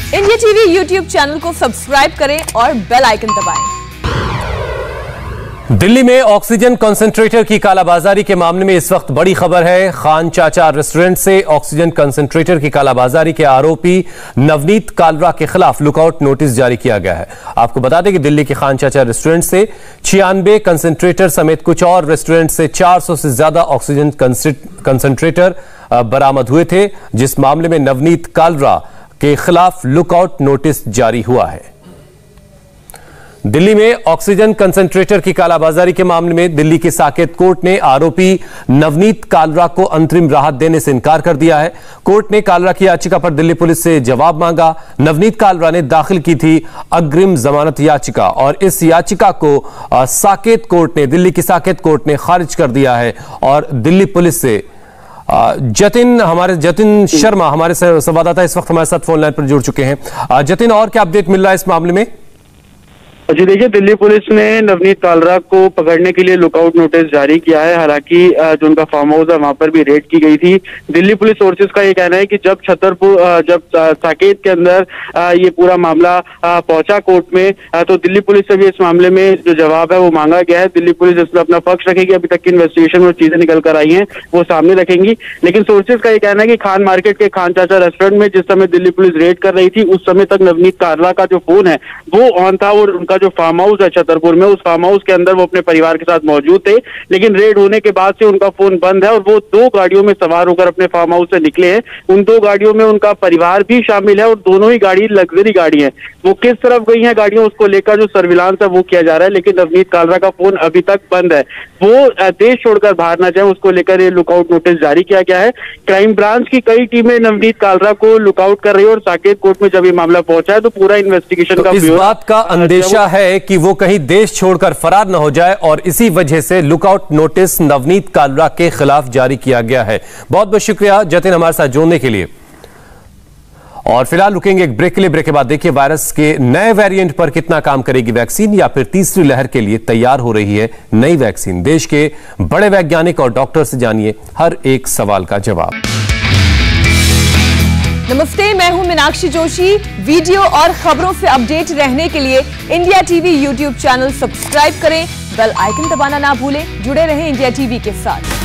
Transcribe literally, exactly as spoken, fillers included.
India TV YouTube channel को subscribe करें और बेल आइकन दबाएं। दिल्ली में ऑक्सीजन कंसंट्रेटर की कालाबाजारी के मामले में इस वक्त बड़ी खबर है। खान चाचा रेस्टोरेंट से ऑक्सीजन कंसंट्रेटर की कालाबाजारी के आरोपी नवनीत कालरा के खिलाफ लुकआउट नोटिस जारी किया गया है। आपको बता दें कि दिल्ली के खान चाचा रेस्टोरेंट से छियानवे कंसंट्रेटर समेत कुछ और रेस्टोरेंट से चार सौ से ज्यादा ऑक्सीजन कंसंट्रेटर बरामद हुए थे, जिस मामले में नवनीत कालरा के खिलाफ लुकआउट नोटिस जारी हुआ है। दिल्ली में ऑक्सीजन कंसंट्रेटर की कालाबाजारी के मामले में दिल्ली की साकेत कोर्ट ने आरोपी नवनीत कालरा को अंतरिम राहत देने से इनकार कर दिया है। कोर्ट ने कालरा की याचिका पर दिल्ली पुलिस से जवाब मांगा। नवनीत कालरा ने दाखिल की थी अग्रिम जमानत याचिका और इस याचिका को साकेत कोर्ट ने दिल्ली की साकेत कोर्ट ने खारिज कर दिया है। और दिल्ली पुलिस से जतिन हमारे जतिन शर्मा हमारे संवाददाता इस वक्त हमारे साथ फोन लाइन पर जुड़ चुके हैं। जतिन, और क्या अपडेट मिल रहा है इस मामले में? जी देखिए, दिल्ली पुलिस ने नवनीत कालरा को पकड़ने के लिए लुकआउट नोटिस जारी किया है। हालांकि जो उनका फार्म हाउस है वहां पर भी रेड की गई थी। दिल्ली पुलिस सोर्सेज का ये कहना है कि जब छतरपुर जब साकेत के अंदर ये पूरा मामला पहुंचा कोर्ट में, तो दिल्ली पुलिस से भी इस मामले में जो जवाब है वो मांगा गया है। दिल्ली पुलिस इसमें अपना पक्ष रखेगी। अभी तक की इन्वेस्टिगेशन में चीजें निकल कर आई हैं वो सामने रखेंगी। लेकिन सोर्सेज का ये कहना है कि खान मार्केट के खान चाचा रेस्टोरेंट में जिस समय दिल्ली पुलिस रेड कर रही थी उस समय तक नवनीत कालरा का जो फोन है वो ऑन था और उनका जो फार्म हाउस है छतरपुर में, उस फार्म हाउस के अंदर वो अपने परिवार के साथ मौजूद थे। लेकिन रेड होने के बाद से उनका फोन बंद है और वो दो गाड़ियों में सवार होकर अपने फार्म हाउस से निकले हैं। उन दो गाड़ियों में उनका परिवार भी शामिल है और दोनों ही गाड़ी लग्जरी गाड़ी है। वो किस तरफ गई है गाड़ियां, उसको लेकर जो सर्विलांस है वो किया जा रहा है। लेकिन नवनीत कालरा का फोन अभी तक बंद है। वो देश छोड़कर बाहर ना जाए, उसको लेकर ये लुकआउट नोटिस जारी किया गया है। क्राइम ब्रांच की कई टीमें नवनीत कालरा को लुकआउट कर रही है और साकेत कोर्ट में जब ये मामला पहुंचा है तो पूरा इन्वेस्टिगेशन का इस बात का अंदेशा है कि वो कहीं देश छोड़कर फरार न हो जाए और इसी वजह से लुकआउट नोटिस नवनीत कालरा के खिलाफ जारी किया गया है। बहुत बहुत शुक्रिया जतिन हमारे साथ जोड़ने के लिए। और फिलहाल रुकेंगे एक ब्रेक के लिए। ब्रेक के बाद देखिए वायरस के नए वेरिएंट पर कितना काम करेगी वैक्सीन, या फिर तीसरी लहर के लिए तैयार हो रही है नई वैक्सीन। देश के बड़े वैज्ञानिक और डॉक्टर से जानिए हर एक सवाल का जवाब। नमस्ते, मैं हूं मीनाक्षी जोशी। वीडियो और खबरों से अपडेट रहने के लिए India TV YouTube channel subscribe करें, बेल आइकन दबाना ना भूलें। जुड़े रहें इंडिया टीवी के साथ।